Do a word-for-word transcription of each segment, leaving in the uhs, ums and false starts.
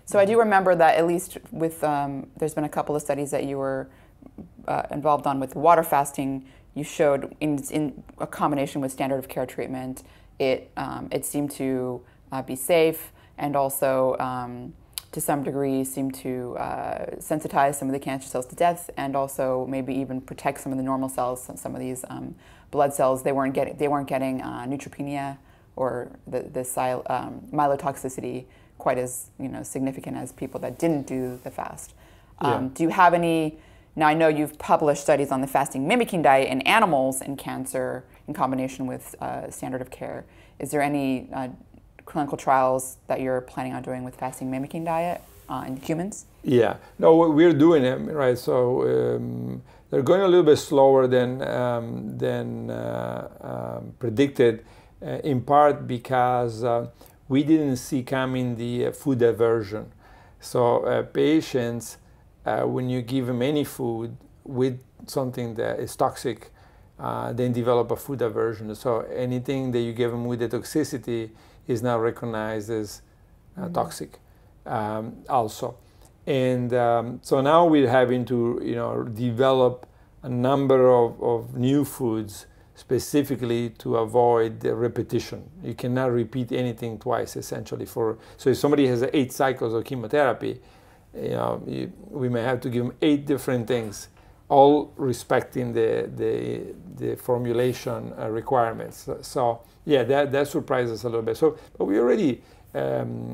So I do remember that at least with, um, there's been a couple of studies that you were uh, involved on with water fasting. You showed in, in a combination with standard of care treatment, it, um, it seemed to uh, be safe and also um, to some degree seem to uh, sensitize some of the cancer cells to death and also maybe even protect some of the normal cells, some of these um, blood cells. They weren't getting, they weren't getting uh, neutropenia or the, the um, myelotoxicity quite as you know significant as people that didn't do the fast. Um, Yeah. Do you have any, now I know you've published studies on the fasting mimicking diet in animals and cancer in combination with uh, standard of care. Is there any uh, clinical trials that you're planning on doing with fasting mimicking diet uh, in humans? Yeah, no, we're doing it, right? So um, they're going a little bit slower than, um, than uh, um, predicted, uh, in part because uh, we didn't see coming the uh, food aversion. So uh, patients, uh, when you give them any food with something that is toxic, uh, then develop a food aversion. So anything that you give them with the toxicity is now recognized as uh, mm-hmm. toxic um, also. And um, so now we're having to, you know, develop a number of, of new foods specifically to avoid the repetition. You cannot repeat anything twice, essentially. For so if somebody has eight cycles of chemotherapy, you know, you, we may have to give them eight different things, all respecting the the, the formulation uh, requirements. So yeah, that that surprised us a little bit. So, but we already um,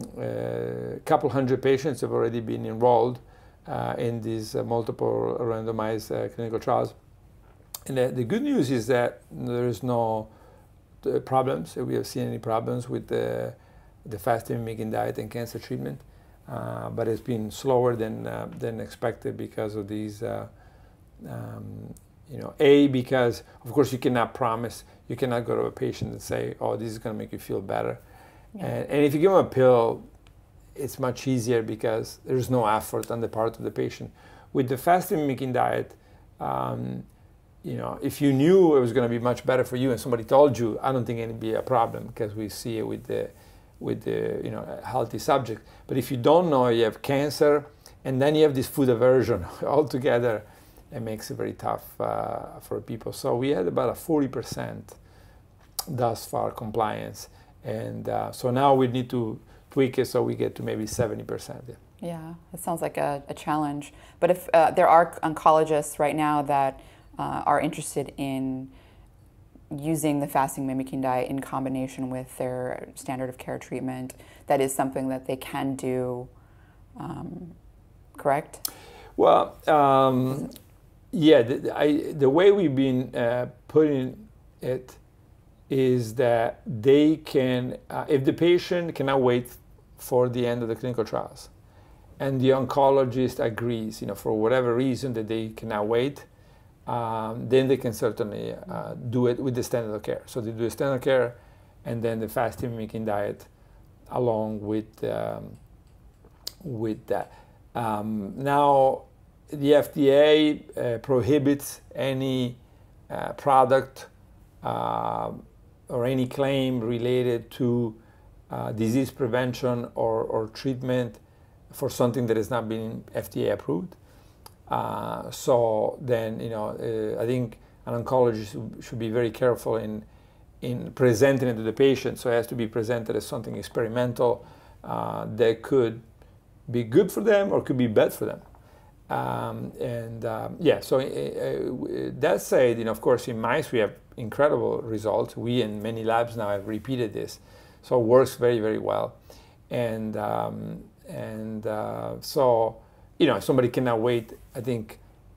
a couple hundred patients have already been enrolled uh, in these uh, multiple randomized uh, clinical trials. And the, the good news is that there is no uh, problems. We have seen any problems with the, the fasting-mimicking diet and cancer treatment, uh, but it's been slower than uh, than expected because of these. Uh, um, you know, A, because of course you cannot promise, you cannot go to a patient and say, "Oh, this is going to make you feel better." Yeah. And, and if you give them a pill, it's much easier because there's no effort on the part of the patient. With the fasting-mimicking diet. Um, You know, if you knew it was going to be much better for you, and somebody told you, I don't think it'd be a problem because we see it with the, with the, you know, healthy subject. But if you don't know you have cancer, and then you have this food aversion altogether, it makes it very tough uh, for people. So we had about a forty percent thus far compliance, and uh, so now we need to tweak it so we get to maybe seventy percent. Yeah, yeah, it sounds like a, a challenge. But if uh, there are oncologists right now that Uh, are interested in using the fasting mimicking diet in combination with their standard of care treatment, that is something that they can do, um, correct? Well, um, yeah, the, I, the way we've been uh, putting it is that they can, uh, if the patient cannot wait for the end of the clinical trials, and the oncologist agrees, you know, for whatever reason that they cannot wait, Um, then they can certainly uh, do it with the standard of care. So they do the standard of care and then the fasting mimicking diet along with, um, with that. Um, now, the F D A uh, prohibits any uh, product uh, or any claim related to uh, disease prevention or, or treatment for something that has not been F D A approved. Uh, so then, you know, uh, I think an oncologist should be very careful in in presenting it to the patient. So it has to be presented as something experimental uh, that could be good for them or could be bad for them. Um, and um, yeah, so uh, uh, that said, you know, of course, in mice we have incredible results. We and many labs now have repeated this, so it works very, very well. And um, and uh, so. You know, if somebody cannot wait, I think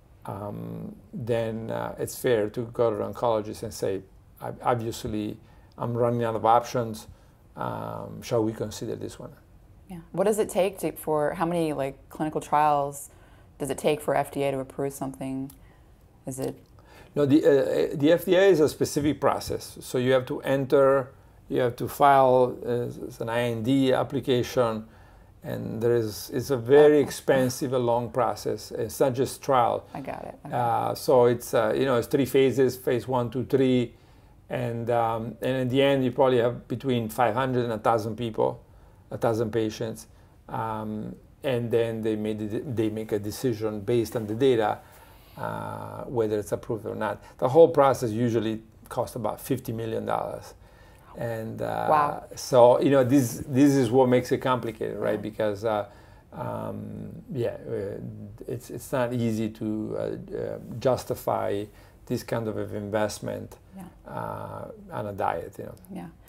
um, then uh, it's fair to go to an oncologist and say, obviously, I'm running out of options. Um, shall we consider this one? Yeah. What does it take to, for, how many like clinical trials does it take for F D A to approve something? Is it? No, the, uh, the F D A is a specific process. So you have to enter, you have to file uh, an I N D application. And there is, it's a very okay. expensive and long process. It's not just trial. I got it. Okay. Uh, so it's, uh, you know, it's three phases, phase one, two, three. And, um, and in the end, you probably have between five hundred and one thousand people, one thousand patients. um, and then they made it, they make a decision based on the data uh, whether it's approved or not. The whole process usually costs about fifty million dollars, and uh, wow. So you know this this is what makes it complicated, right? Because uh, um, yeah, uh, it's it's not easy to uh, uh, justify this kind of investment yeah. uh, on a diet, you know. Yeah.